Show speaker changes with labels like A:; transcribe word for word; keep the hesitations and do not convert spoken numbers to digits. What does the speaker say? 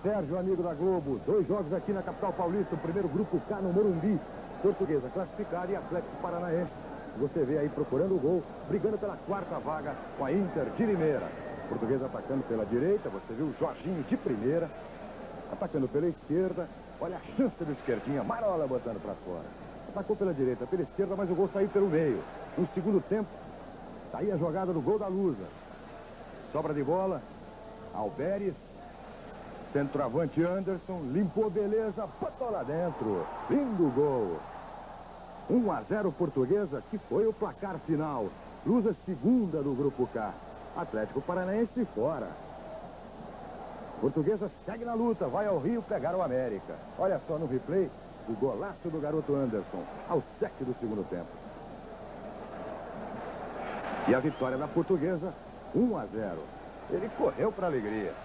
A: Sérgio, amigo da Globo. Dois jogos aqui na capital paulista. O primeiro grupo K no Morumbi. Portuguesa classificada e Atlético Paranaense. Você vê aí procurando o gol, brigando pela quarta vaga com a Inter de Limeira. Portuguesa atacando pela direita. Você viu o Jorginho de primeira. Atacando pela esquerda. Olha a chance do esquerdinha. Marola botando para fora. Atacou pela direita, pela esquerda, mas o gol saiu pelo meio. No segundo tempo, tá aí a jogada do gol da Lusa. Sobra de bola. Alberes. Centroavante Anderson. Limpou, beleza. Botou lá dentro. Lindo gol. um a zero Portuguesa, que foi o placar final. Lusa segunda do grupo K. Atlético Paranaense fora. Portuguesa segue na luta. Vai ao Rio pegar o América. Olha só no replay. O golaço do garoto Anderson. Aos sete do segundo tempo. E a vitória da Portuguesa, um a zero. Ele correu para a alegria.